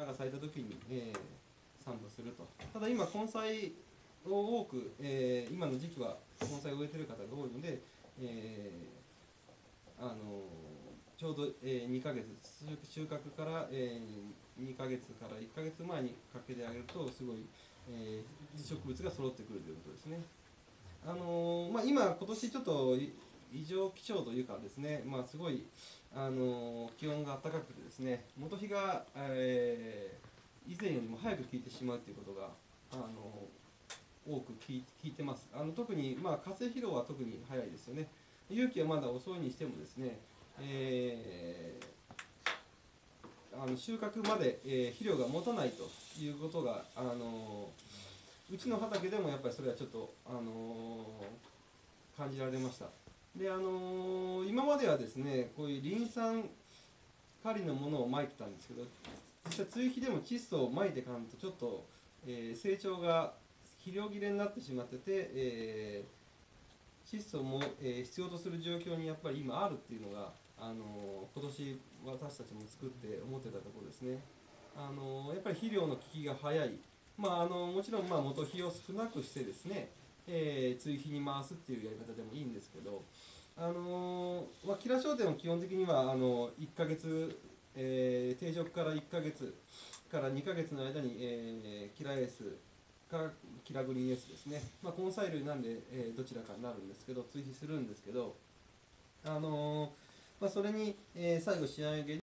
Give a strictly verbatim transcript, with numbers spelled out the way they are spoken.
が咲いた時に、えー、散布すると。ただ今根菜を多く、えー、今の時期は根菜を植えてる方が多いので、えー、あのちょうど、えー、にかげつ収穫から、えー、にかげつからいっかげつまえにかけてあげるとすごい、えー、植物が揃ってくるということですね。あのーまあ、今今年ちょっと異常気象というかですね、まあ、すごい、あのー気温が暖かくてですね、元日が、えー、以前よりも早く効いてしまうということが、あのー多く聞い聞いてます。あの特に、まあ、化成肥料は特に早いですよね。有機はまだ遅いにしてもですね、えー、あの収穫まで、えー、肥料が持たないということが、あのー、うちの畑でもやっぱりそれはちょっと、あのー、感じられました。で、あのー、今まではですね、こういうリン酸カリのものをまいてたんですけど、実際追肥でも窒素をまいていかんとちょっと、えー、成長が肥料切れになってしまってて、えー、窒素も、えー、必要とする状況にやっぱり今あるっていうのが、あのー、今年私たちも作って思ってたところですね。あのー、やっぱり肥料の効きが早い、まああのー、もちろんまあ元肥を少なくしてですね、えー、追肥に回すっていうやり方でもいいんですけど、あのーまあ、キラ商店は基本的にはあのいっかげつ、えー、定食からいっかげつからにかげつの間に、えー、キラエースかキラグリーンエースですね、まあ、根菜類なんで、えー、どちらかになるんですけど追肥するんですけど、あのーまあ、それに、えー、最後仕上げ